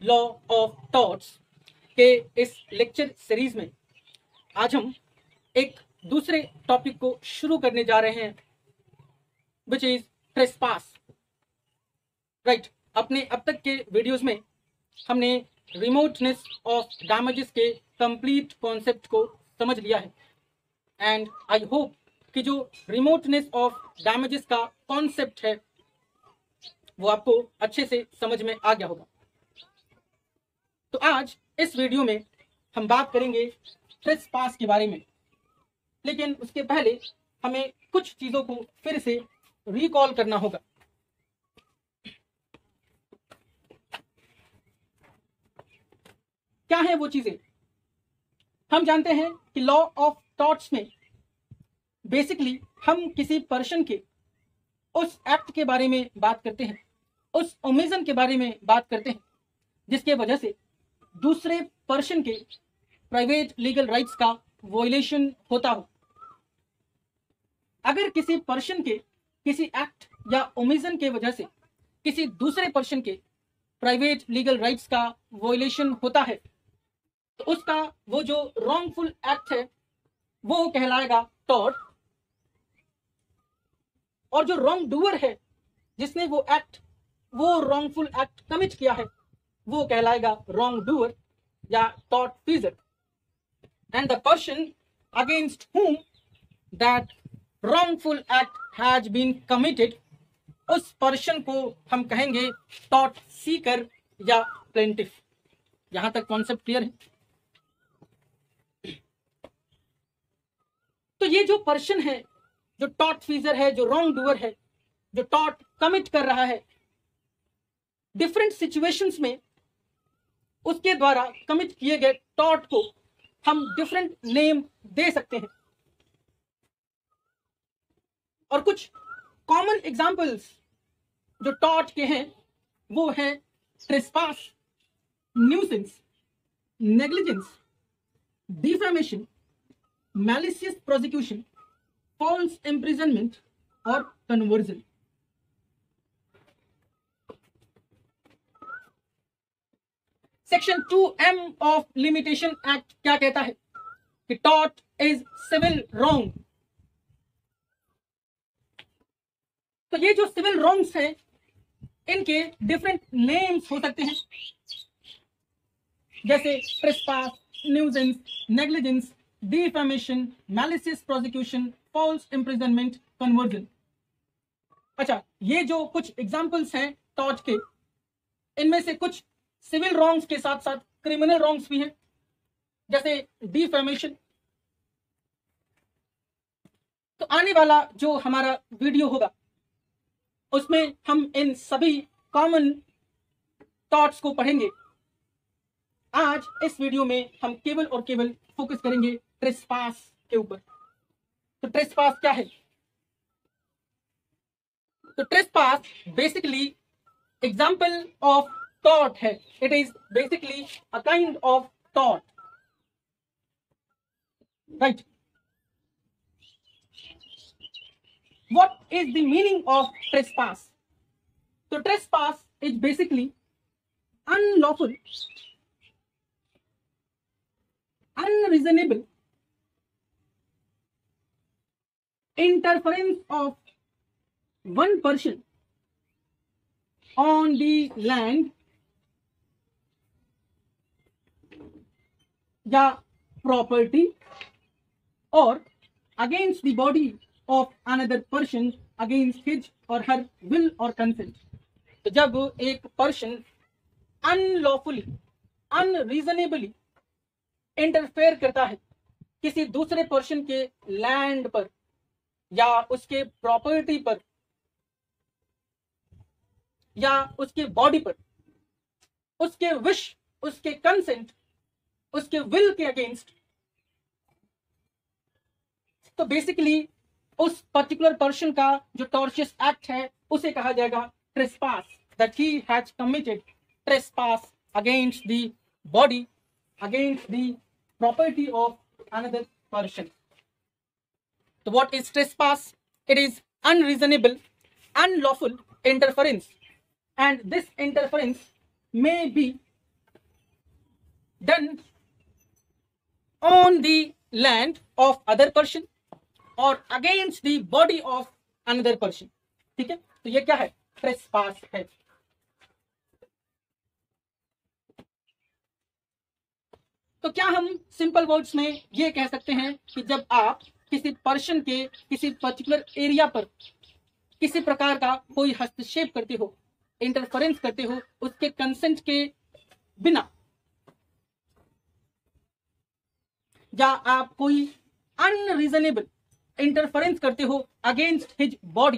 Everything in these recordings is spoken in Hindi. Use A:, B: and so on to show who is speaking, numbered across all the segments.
A: लॉ ऑफ टॉर्ट्स के इस लेक्चर सीरीज में आज हम एक दूसरे टॉपिक को शुरू करने जा रहे हैं, विच इज ट्रेसपास। राइट, अपने अब तक के वीडियोस में हमने रिमोटनेस ऑफ डैमेजेस के कंप्लीट कॉन्सेप्ट को समझ लिया है एंड आई होप कि जो रिमोटनेस ऑफ डैमेजेस का कॉन्सेप्ट है वो आपको अच्छे से समझ में आ गया होगा। तो आज इस वीडियो में हम बात करेंगे ट्रेसपास के बारे में, लेकिन उसके पहले हमें कुछ चीजों को फिर से रिकॉल करना होगा। क्या है वो चीजें? हम जानते हैं कि लॉ ऑफ टॉर्ट्स में बेसिकली हम किसी पर्सन के उस एक्ट के बारे में बात करते हैं, उस ओमिशन के बारे में बात करते हैं जिसके वजह से दूसरे पर्सन के प्राइवेट लीगल राइट्स का वॉयलेशन होता हो। अगर किसी पर्सन के किसी एक्ट या ओमिशन के वजह से किसी दूसरे पर्सन के प्राइवेट लीगल राइट्स का वॉयलेशन होता है तो उसका वो जो रॉन्गफुल एक्ट है वो कहलाएगा टॉर्ट, और जो रॉन्ग डूअर है जिसने वो रॉन्गफुल एक्ट कमिट किया है वो कहलाएगा रॉन्ग डूअर या tort feasor. And the person against whom that wrongful act has been committed, उस पर्सन को हम कहेंगे टॉर्ट सीकर या प्लेंटिफ। यहां तक कॉन्सेप्ट क्लियर है? तो ये जो पर्सन है, जो टॉर्ट फीजर है, जो रॉन्ग डूअर है, जो टॉर्ट कमिट कर रहा है, डिफरेंट सिचुएशंस में उसके द्वारा कमिट किए गए टॉर्ट को हम डिफरेंट नेम दे सकते हैं। और कुछ कॉमन एग्जांपल्स जो टॉर्ट के हैं वो है trespass, nuisance, negligence, defamation, malicious prosecution, false imprisonment और conversion. Section 2M of limitation act क्या कहता है कि टॉर्ट इज सिविल रॉन्ग। तो ये जो सिविल रॉन्ग्स हैं इनके डिफरेंट नेम्स हो सकते हैं, जैसे trespass, nuisance, negligence, defamation, malicious prosecution, false imprisonment, conversion. अच्छा, ये जो कुछ एग्जांपल्स हैं टॉर्ट के, इनमें से कुछ सिविल रॉन्ग्स के साथ साथ क्रिमिनल रॉन्ग्स भी हैं, जैसे डिफेमेशन। तो आने वाला जो हमारा वीडियो होगा उसमें हम इन सभी कॉमन टॉर्ट्स को पढ़ेंगे। आज इस वीडियो में हम केवल और केवल फोकस करेंगे ट्रेसपास के ऊपर। तो ट्रेसपास क्या है? तो trespass basically example of tort है। It is basically a kind of tort, right? What is the meaning of trespass? तो trespass is basically unlawful, unreasonable interference of one person on the land या property or against the body of another person against his or her will or consent। तो जब एक पर्सन अनलॉफुली, अनरीजनेबली इंटरफेयर करता है किसी दूसरे पर्सन के लैंड पर या उसके प्रॉपर्टी पर या उसके बॉडी पर, उसके विश, उसके कंसेंट, उसके विल के अगेंस्ट, तो बेसिकली उस पर्टिकुलर पर्सन का जो टॉर्शियस एक्ट है उसे कहा जाएगा trespass, that he has committed trespass against the body, against the property of another person। So what is trespass? It is unreasonable, unlawful interference, and this interference may be done on the land of other person or against the body of another person. ठीक है, तो ये क्या है? ट्रेसपास है. तो क्या हम सिंपल वर्ड्स में ये कह सकते हैं कि जब आप किसी पर्सन के किसी पर्टिकुलर एरिया पर किसी प्रकार का कोई हस्तक्षेप करते हो, इंटरफेरेंस करते हो, उसके कंसेंट के बिना, या आप कोई अनरीजनेबल इंटरफेरेंस करते हो अगेंस्ट हिज बॉडी,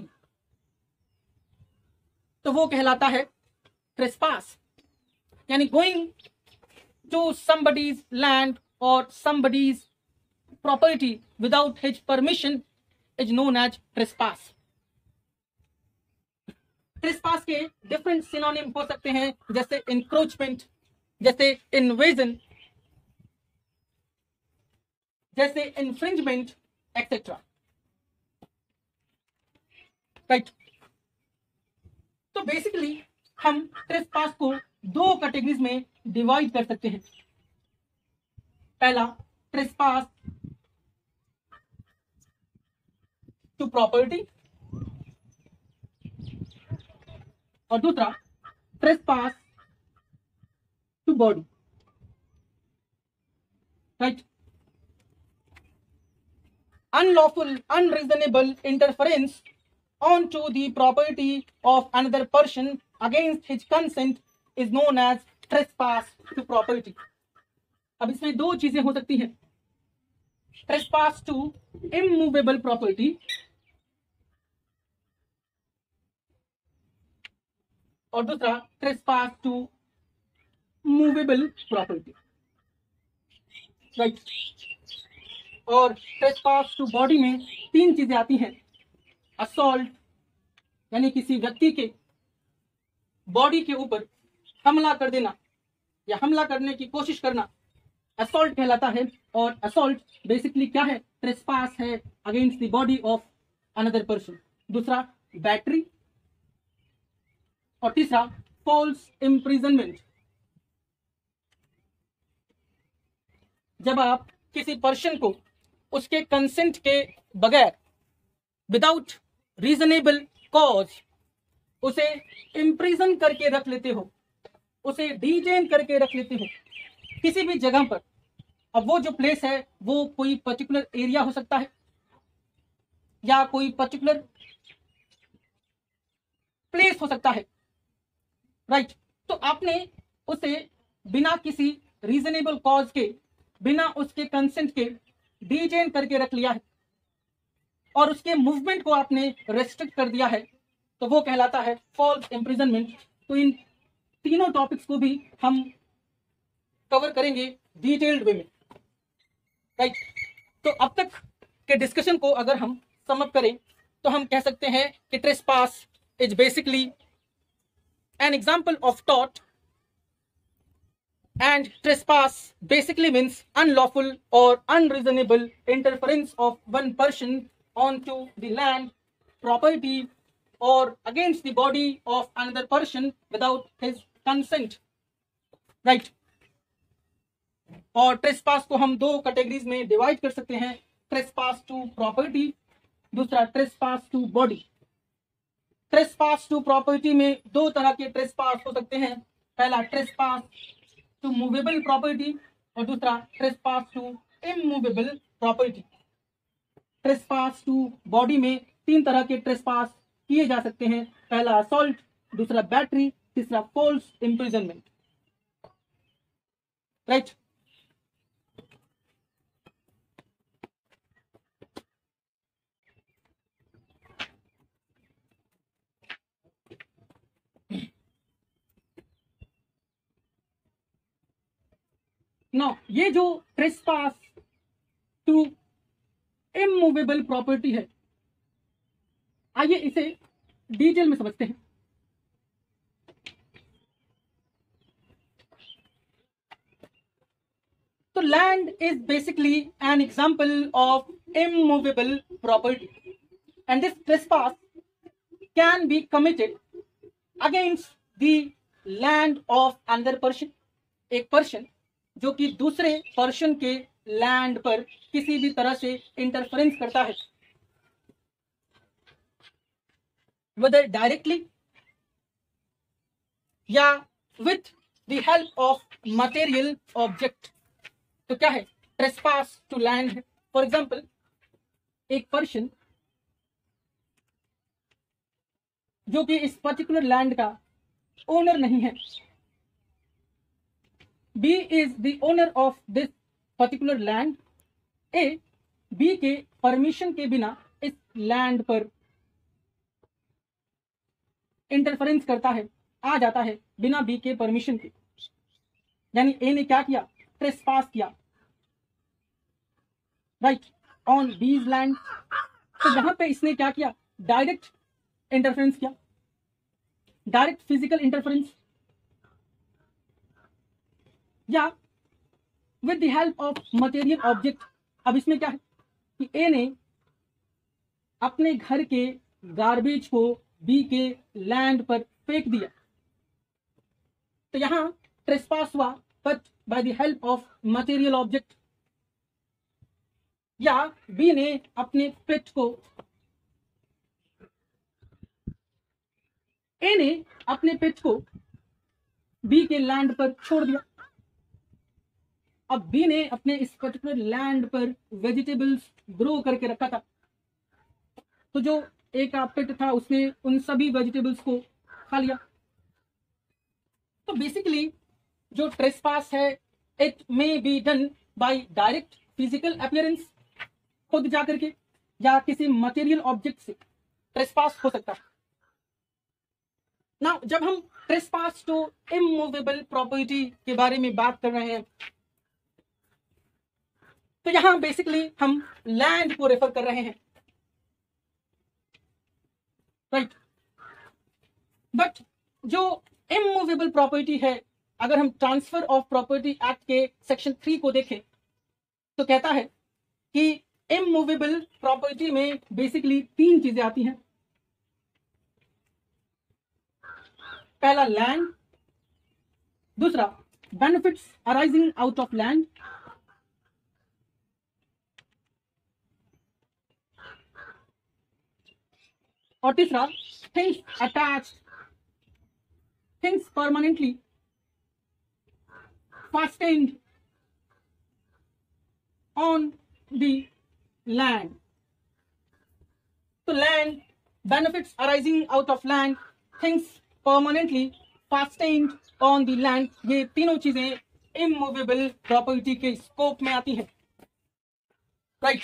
A: तो वो कहलाता है ट्रेसपास. यानी going to somebody's land or somebody's property without his permission is known as trespass. Trespass के डिफरेंट सिनोनिम हो सकते हैं, जैसे इंक्रोचमेंट, जैसे इन्वेजन, जैसे इन्फ्रिंजमेंट एक्सेट्रा. राइट. तो बेसिकली हम ट्रेसपास को दो कैटेगरीज में डिवाइड कर सकते हैं. पहला, ट्रेसपास टू प्रॉपर्टी, और दूसरा trespass to body. Right. Unlawful, unreasonable interference onto the property of another person against his consent is known as trespass to property. अब इसमें दो चीजें हो सकती हैं, trespass to immovable property और दूसरा trespass to movable property. Right. और trespass to body में तीन चीजें आती हैं. असॉल्ट, यानी किसी व्यक्ति के बॉडी के ऊपर हमला कर देना या हमला करने की कोशिश करना, असॉल्ट कहलाता है. और असॉल्ट बेसिकली क्या है? ट्रेसपास है against the body of another person. दूसरा बैटरी, और तीसरा फॉल्स इम्प्रिजनमेंट. जब आप किसी पर्सन को उसके कंसेंट के बगैर, विदाउट रीजनेबल कॉज, उसे इम्प्रिजन करके रख लेते हो, उसे डिटेन करके रख लेते हो किसी भी जगह पर. अब वो जो प्लेस है वो कोई पर्टिकुलर एरिया हो सकता है या कोई पर्टिकुलर प्लेस हो सकता है. राइट. तो आपने उसे बिना किसी रीजनेबल कॉज के, बिना उसके कंसेंट के डिटेन करके रख लिया है और उसके मूवमेंट को आपने रेस्ट्रिक्ट कर दिया है, तो वो कहलाता है फॉल्स इम्प्रिजनमेंट. तो इन तीनों टॉपिक्स को भी हम कवर करेंगे डिटेल्ड वे में. राइट. तो अब तक के डिस्कशन को अगर हम सम अप करें तो हम कह सकते हैं कि trespass is basically an example of tort, and trespass basically means unlawful or unreasonable interference of one person onto the land, property or against the body of another person without his consent. Right. और trespass को हम दो कैटेगरीज में डिवाइड कर सकते हैं, trespass to property, दूसरा trespass to body. trespass to property में दो तरह के trespass हो सकते हैं. पहला trespass to movable property और दूसरा trespass to immovable property. trespass to body में तीन तरह के trespass किए जा सकते हैं. पहला assault, दूसरा बैटरी, तीसरा false imprisonment. राइट. नो, ये जो ट्रेसपास टू इमूवेबल प्रॉपर्टी है, आइए इसे डिटेल में समझते हैं. तो land is basically an example of immovable property and this trespass can be committed against the land of another person. एक पर्सन जो कि दूसरे पर्सन के लैंड पर किसी भी तरह से इंटरफेरेंस करता है, वेदर डायरेक्टली या with the help of material object, तो क्या है, ट्रेसपास टू लैंड है। फॉर एग्जाम्पल, एक पर्सन जो कि इस पर्टिकुलर लैंड का ओनर नहीं है, B is the owner of this particular land, A B के परमिशन के बिना इस लैंड पर इंटरफेरेंस करता है, आ जाता है बिना बी के परमिशन के, यानी ए ने क्या किया, ट्रेसपास किया, राइट, ऑन बीज लैंड। तो यहां पे इसने क्या किया, डायरेक्ट इंटरफेरेंस किया, डायरेक्ट फिजिकल इंटरफेरेंस, या with the help of material object. अब इसमें क्या है कि ए ने अपने घर के गार्बेज को बी के लैंड पर फेंक दिया, तो यहां ट्रेसपास हुआ, but by the help of material object. या बी ने अपने पेट को, ए ने अपने पेट को बी के लैंड पर छोड़ दिया। अब बी ने अपने इस पर्टिकुलर लैंड पर वेजिटेबल्स ग्रो करके रखा था, तो जो ए का पेट था उसने उन सभी वेजिटेबल्स को खा लिया। तो बेसिकली जो ट्रेसपास है, it may be done by direct physical appearance, खुद जाकर के, या किसी मटेरियल ऑब्जेक्ट से ट्रेसपास हो सकता है। नाउ जब हम ट्रेसपास टू इमूवेबल प्रॉपर्टी के बारे में बात कर रहे हैं, तो यहां बेसिकली हम लैंड को रेफर कर रहे हैं, राइट। बट जो इमूवेबल प्रॉपर्टी है, अगर हम ट्रांसफर ऑफ प्रॉपर्टी एक्ट के सेक्शन 3 को देखें, तो कहता है कि इमूवेबल प्रॉपर्टी में बेसिकली 3 चीजें आती हैं। पहला लैंड, दूसरा benefits arising out of land, और तीसरा things attached, things permanently fastened on the land। तो land, benefits arising out of land, things permanently fastened on the land, ये तीनों चीजें इमूवेबल प्रॉपर्टी के स्कोप में आती हैं, राइट।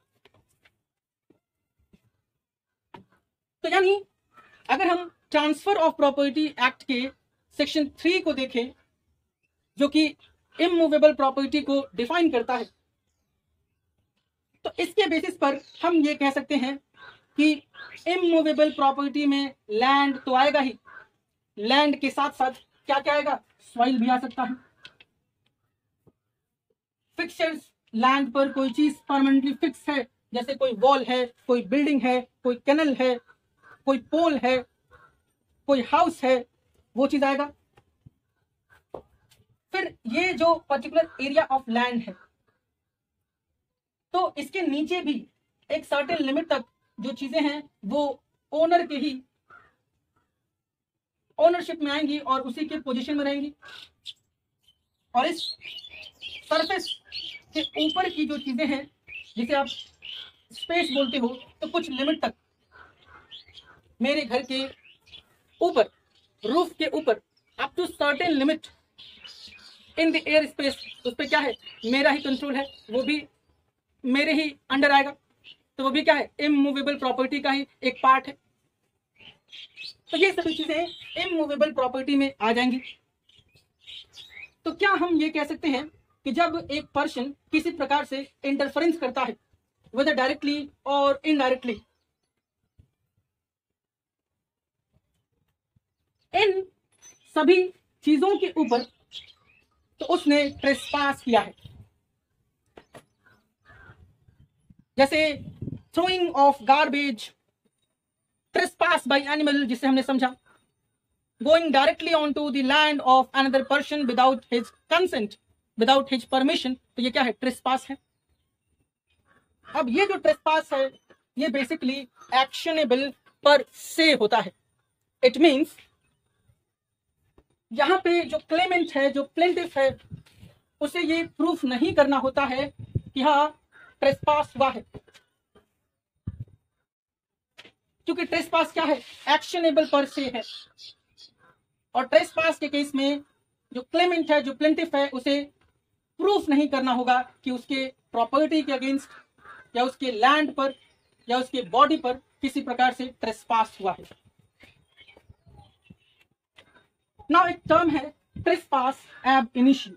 A: तो यानी अगर हम ट्रांसफर ऑफ प्रॉपर्टी एक्ट के सेक्शन 3 को देखें, जो कि इमूवेबल प्रॉपर्टी को डिफाइन करता है, तो इसके बेसिस पर हम ये कह सकते हैं कि इमूवेबल प्रॉपर्टी में लैंड तो आएगा ही, लैंड के साथ साथ क्या क्या आएगा, सॉइल भी आ सकता है। फिक्सचर्स, लैंड पर कोई चीज परमानेंटली फिक्स है, जैसे कोई वॉल है, कोई बिल्डिंग है, कोई कैनल है, कोई पोल है, कोई हाउस है, वो चीज आएगा। फिर ये जो पर्टिकुलर एरिया ऑफ लैंड है, तो इसके नीचे भी एक सर्टेन लिमिट तक जो चीजें हैं वो ओनर के ही ओनरशिप में आएंगी और उसी के पोजीशन में रहेंगी। और इस सरफेस के ऊपर की जो चीजें हैं, जिसे आप स्पेस बोलते हो, तो कुछ लिमिट तक मेरे घर के ऊपर, रूफ के ऊपर, up to certain limit in the air space, उस पर क्या है, मेरा ही कंट्रोल है, वो भी मेरे ही अंडर आएगा, तो वो भी क्या है, इमूवेबल प्रॉपर्टी का ही एक पार्ट है। तो ये सभी चीजें इमूवेबल प्रॉपर्टी में आ जाएंगी। तो क्या हम ये कह सकते हैं कि जब एक पर्सन किसी प्रकार से इंटरफेरेंस करता है, वेदर डायरेक्टली और इनडायरेक्टली, इन सभी चीजों के ऊपर, तो उसने ट्रेसपास किया है। जैसे throwing of garbage, trespass by animal, जिसे हमने समझा, going directly on to the land of another person without his consent, without his permission, तो ये क्या है, ट्रेसपास है। अब ये जो ट्रेसपास है ये बेसिकली एक्शनेबल पर से होता है। इट मींस यहां पे जो क्लेमेंट है, जो प्लेंटिफ है, उसे ये प्रूफ नहीं करना होता है कि हाँ ट्रेसपास हुआ है, क्योंकि ट्रेसपास क्या है, एक्शनेबल पर से है। और ट्रेसपास के केस में जो क्लेमेंट है, जो प्लेंटिफ है, उसे प्रूफ नहीं करना होगा कि उसके प्रॉपर्टी के अगेंस्ट या उसके लैंड पर या उसके बॉडी पर किसी प्रकार से ट्रेसपास हुआ है। नाउ एक टर्म है trespass ab initio.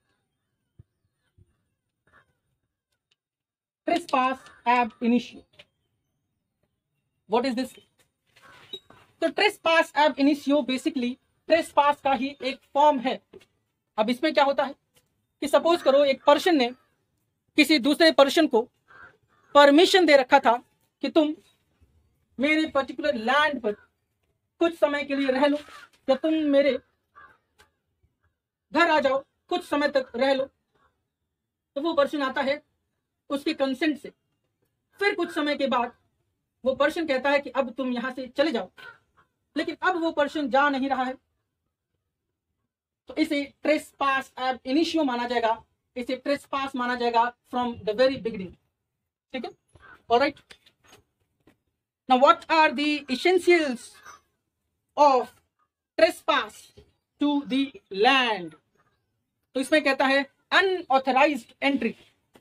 A: Trespass ab initio, what is this? तो trespass ab initio basically trespass का ही एक फॉर्म है। अब इसमें क्या होता है कि सपोज करो एक पर्सन ने किसी दूसरे पर्सन को परमिशन दे रखा था कि तुम मेरे पर्टिकुलर लैंड पर कुछ समय के लिए रह लो, या तुम मेरे घर आ जाओ, कुछ समय तक रह लो। तो वो पर्सन आता है उसके कंसेंट से, फिर कुछ समय के बाद वो पर्सन कहता है कि अब तुम यहां से चले जाओ, लेकिन अब वो पर्सन जा नहीं रहा है, तो इसे ट्रेसपास एब इनिशियो माना जाएगा, इसे ट्रेसपास माना जाएगा फ्रॉम द वेरी बिगिनिंग। ठीक है, alright. Now what are the essentials of trespass to the land? तो इसमें कहता है अनऑथराइज्ड एंट्री,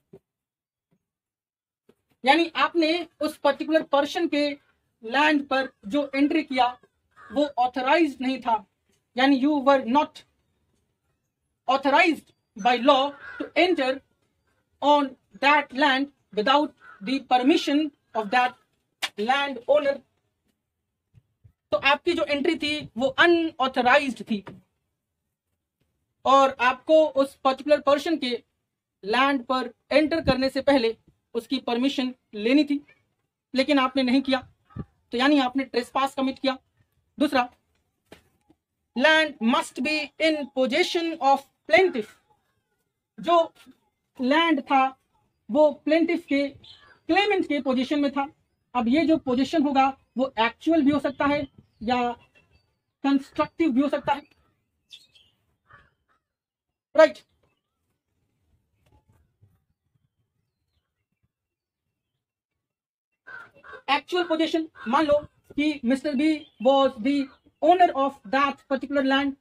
A: यानी आपने उस पर्टिकुलर पर्सन के लैंड पर जो एंट्री किया वो ऑथराइज्ड नहीं था, यानी you were not authorized by law to enter on that land without the permission of that land owner. तो आपकी जो एंट्री थी वो अनऑथराइज्ड थी और आपको उस पर्टिकुलर पर्सन के लैंड पर एंटर करने से पहले उसकी परमिशन लेनी थी, लेकिन आपने नहीं किया, तो यानी आपने ट्रेसपास कमिट किया। दूसरा, land must be in possession of plaintiff, जो लैंड था वो प्लेंटिफ के क्लेमेंट के पोजीशन में था। अब ये जो पोजीशन होगा वो एक्चुअल भी हो सकता है या कंस्ट्रक्टिव भी हो सकता है, राइट। एक्चुअल पोजीशन, मान लो कि mister B was the owner of that particular land,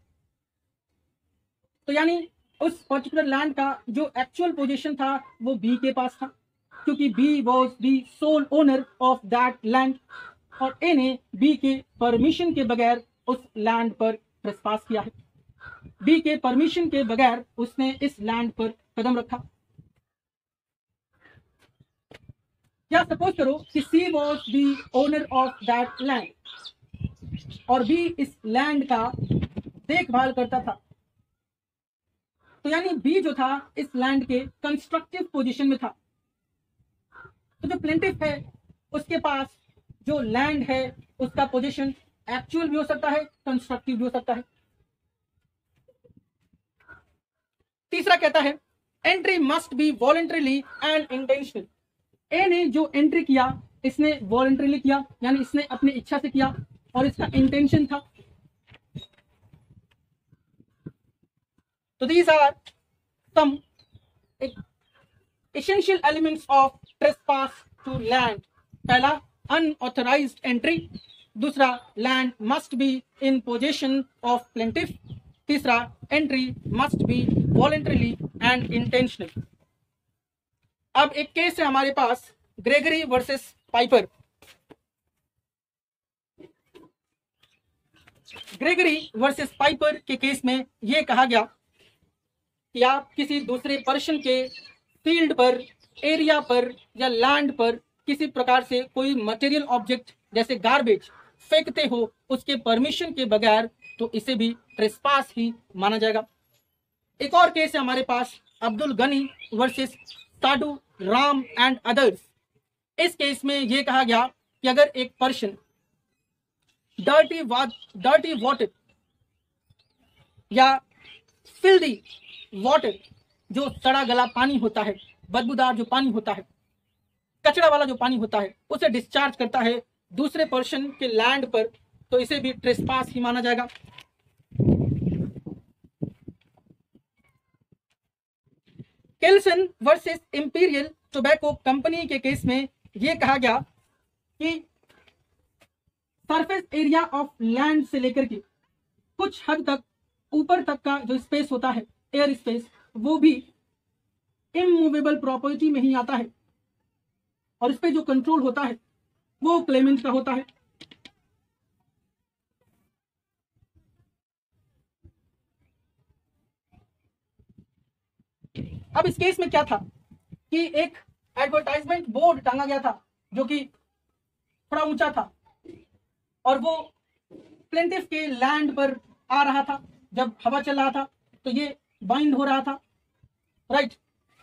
A: तो यानी उस पर्टिकुलर लैंड का जो एक्चुअल पोजीशन था वो बी के पास था, क्योंकि B was the sole owner of that land, और ए ने बी के परमिशन के बगैर उस लैंड पर ट्रेसपास किया है। बी के परमिशन के बगैर उसने इस लैंड पर कदम रखा। या सपोज करो कि C was the owner of that land और बी इस लैंड का देखभाल करता था, तो यानी बी जो था इस लैंड के कंस्ट्रक्टिव पोजीशन में था। तो जो प्लेंटिफ है उसके पास जो लैंड है उसका पोजीशन एक्चुअल भी हो सकता है, कंस्ट्रक्टिव भी हो सकता है। तीसरा कहता है entry must be voluntarily and intentional. A ने जो एंट्री किया इसने वॉलंटरीली किया, यानी इसने अपनी इच्छा से किया और इसका इंटेंशन था। तो these are some essential elements of trespass to land. पहला, unauthorized entry. दूसरा, land must be in possession of plaintiff. तीसरा, entry must be voluntarily and intentional. अब एक केस है हमारे पास, Gregory versus Piper. Gregory versus Piper के केस में यह कहा गया कि आप किसी दूसरे पर्सन के फील्ड पर, एरिया पर या लैंड पर किसी प्रकार से कोई मटेरियल ऑब्जेक्ट जैसे गार्बेज फेंकते हो उसके परमिशन के बगैर, तो इसे भी ट्रेसपास ही माना जाएगा। एक और केस है हमारे पास, Abdul Ghani versus Sadu Ram and others. इस केस में यह कहा गया कि अगर एक पर्सन डर्टी वाटर या फिल्दी वाटर जो सड़ा गला पानी होता है, बदबूदार जो पानी होता है, कचरा वाला जो पानी होता है, उसे डिस्चार्ज करता है दूसरे पर्सन के लैंड पर, तो इसे भी ट्रेसपास ही माना जाएगा। Kelsen versus Imperial Tobacco company के केस में यह कहा गया कि सरफेस एरिया ऑफ लैंड से लेकर के कुछ हद तक ऊपर तक का जो स्पेस होता है, एयर स्पेस, वो भी इमूवेबल प्रॉपर्टी में ही आता है, और इस पे जो कंट्रोल होता है वो क्लेमेंट का होता है। अब इस केस में क्या था कि एक एडवर्टाइजमेंट बोर्ड टांगा गया था जो कि थोड़ा ऊंचा था, और वो प्लेंटिफ के लैंड पर आ रहा था। जब हवा चल रहा था तो ये बाइंड हो रहा था, राइट।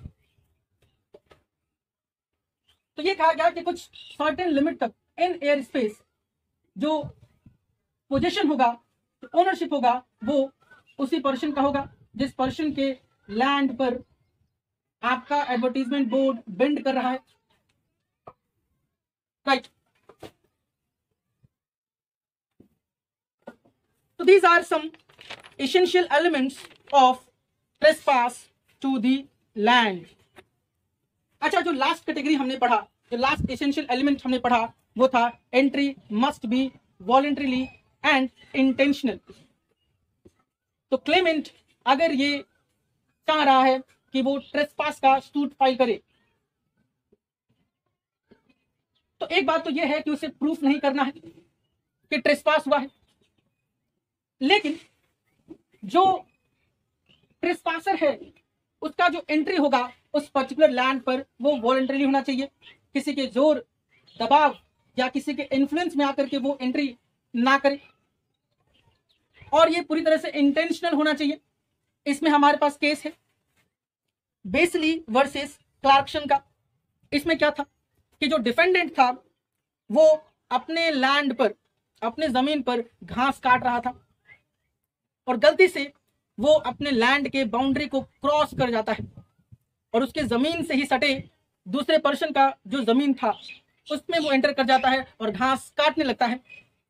A: तो ये कहा गया कि कुछ सर्टेन लिमिट तक इन एयर स्पेस जो पोजीशन होगा, ओनरशिप होगा, वो उसी पर्सन का होगा जिस पर्सन के लैंड पर आपका एडवर्टाइजमेंट बोर्ड बेंड कर रहा है, right. So these are some essential elements of trespass to the land. अच्छा, जो लास्ट कैटेगरी हमने पढ़ा, जो लास्ट एसेंशियल एलिमेंट हमने पढ़ा, वो था entry must be voluntarily and intentional. तो क्लेमेंट अगर ये चाह रहा है कि वो ट्रेसपास का सूट फाइल करे, तो एक बात तो ये है कि उसे प्रूफ नहीं करना है कि ट्रेसपास हुआ है, लेकिन जो ट्रेसपासर है उसका जो एंट्री होगा उस पर्टिकुलर लैंड पर वो वॉलंटरी होना चाहिए, किसी के जोर दबाव या किसी के इन्फ्लुएंस में आकर के वो एंट्री ना करे, और ये पूरी तरह से इंटेंशनल होना चाहिए। इसमें हमारे पास केस है बेसली वर्सेस क्लार्कसन का। इसमें क्या था कि जो डिफेंडेंट था वो अपने लैंड पर, अपने जमीन पर घास काट रहा था, और गलती से वो अपने लैंड के बाउंड्री को क्रॉस कर जाता है और उसके जमीन से ही सटे दूसरे पर्सन का जो जमीन था उसमें वो एंटर कर जाता है और घास काटने लगता है,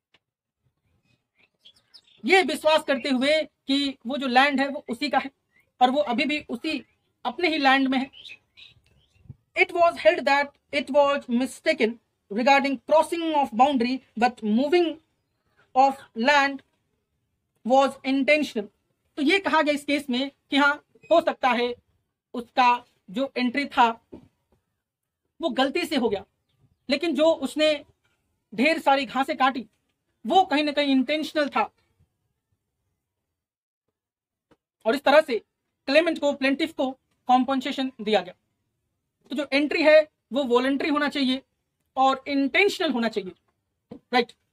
A: ये विश्वास करते हुए कि वो जो लैंड है वो उसी का है और वो अभी भी उसी अपने ही लैंड में है। It was held that it was mistaken regarding crossing of boundary, but moving of land was intentional. तो ये कहा गया इस केस में कि हाँ, हो सकता है उसका जो एंट्री था वो गलती से हो गया, लेकिन जो उसने ढेर सारी घासें काटी वो कहीं ना कहीं इंटेंशनल था, और इस तरह से क्लेमेंट को, प्लेंटिफ को कॉम्पनसेशन दिया गया। तो जो एंट्री है वो वॉलंटरी होना चाहिए और इंटेंशनल होना चाहिए, राइट।